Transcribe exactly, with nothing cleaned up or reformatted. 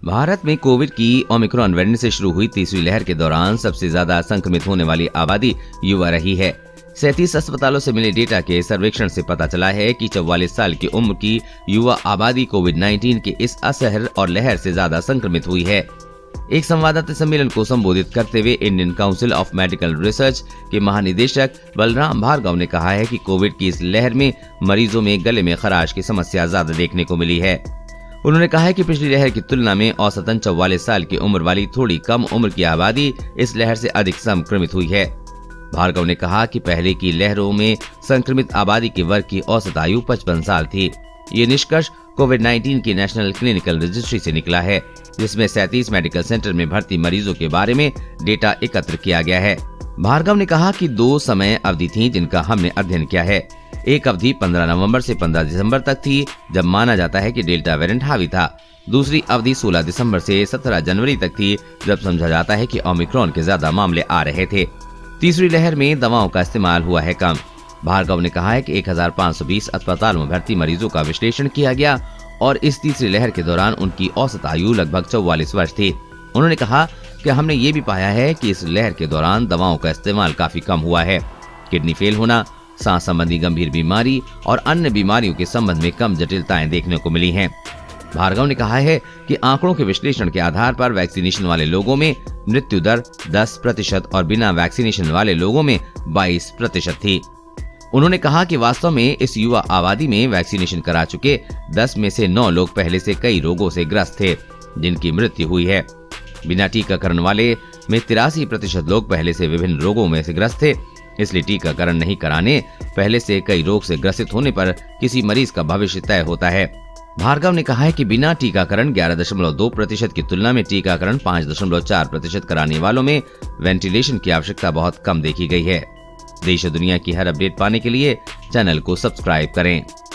भारत में कोविड की Omicron variant से शुरू हुई तीसरी लहर के दौरान सबसे ज्यादा संक्रमित होने वाली आबादी युवा रही है। सैंतीस अस्पतालों से मिले डेटा के सर्वेक्षण से पता चला है कि चौवालीस साल की उम्र की युवा आबादी कोविड उन्नीस के इस असहर और लहर से ज्यादा संक्रमित हुई है। एक संवाददाता सम्मेलन को संबोधित करते हुए Indian Council of Medical Research के महानिदेशक बलराम भार्गव ने कहा है कि कोविड की इस लहर में मरीजों में गले में खराश की समस्या ज्यादा देखने को मिली है। उन्होंने कहा है कि पिछली लहर की तुलना में औसतन चौवालीस साल की उम्र वाली थोड़ी कम उम्र की आबादी इस लहर से अधिक संक्रमित हुई है। भार्गव ने कहा कि पहले की लहरों में संक्रमित आबादी के वर्ग की औसत आयु पचपन साल थी। ये निष्कर्ष कोविड उन्नीस की नेशनल क्लिनिकल रजिस्ट्री से निकला है, जिसमें सैंतीस मेडिकल सेंटर में भर्ती मरीजों के बारे में डेटा एकत्र किया गया है। भार्गव ने कहा कि दो समय अवधि थी जिनका हमने अध्ययन किया है। एक अवधि पंद्रह नवंबर से पंद्रह दिसंबर तक थी, जब माना जाता है कि डेल्टा वेरिएंट हावी था। दूसरी अवधि सोलह दिसंबर से सत्रह जनवरी तक थी, जब समझा जाता है कि ओमिक्रॉन के ज्यादा मामले आ रहे थे। तीसरी लहर में दवाओं का इस्तेमाल हुआ है कम। भार्गव ने कहा है कि एक हजार पाँच सौ बीस अस्पतालों में भर्ती मरीजों का विश्लेषण किया गया और इस तीसरी लहर के दौरान उनकी औसत आयु लगभग चौवालीस वर्ष थी। उन्होंने कहा कि हमने ये भी पाया है कि इस लहर के दौरान दवाओं का इस्तेमाल काफी कम हुआ है। किडनी फेल होना, सांस संबंधी गंभीर बीमारी और अन्य बीमारियों के संबंध में कम जटिलताएं देखने को मिली हैं। भार्गव ने कहा है कि आंकड़ों के विश्लेषण के आधार पर वैक्सीनेशन वाले लोगों में मृत्यु दर दस प्रतिशत और बिना वैक्सीनेशन वाले लोगों में बाईस प्रतिशत थी। उन्होंने कहा कि वास्तव में इस युवा आबादी में वैक्सीनेशन करा चुके दस में से नौ लोग पहले से कई रोगों से ग्रस्त थे, जिनकी मृत्यु हुई है। बिना टीकाकरण वाले में तिरासी प्रतिशत लोग पहले से विभिन्न रोगों में से ग्रस्त थे, इसलिए टीकाकरण नहीं कराने पहले से कई रोग से ग्रसित होने पर किसी मरीज का भविष्य तय होता है। भार्गव ने कहा है कि बिना टीकाकरण ग्यारह दशमलव दो प्रतिशत की तुलना में टीकाकरण पाँच दशमलव चार प्रतिशत कराने वालों में वेंटिलेशन की आवश्यकता बहुत कम देखी गई है। देश और दुनिया की हर अपडेट पाने के लिए चैनल को सब्सक्राइब करें।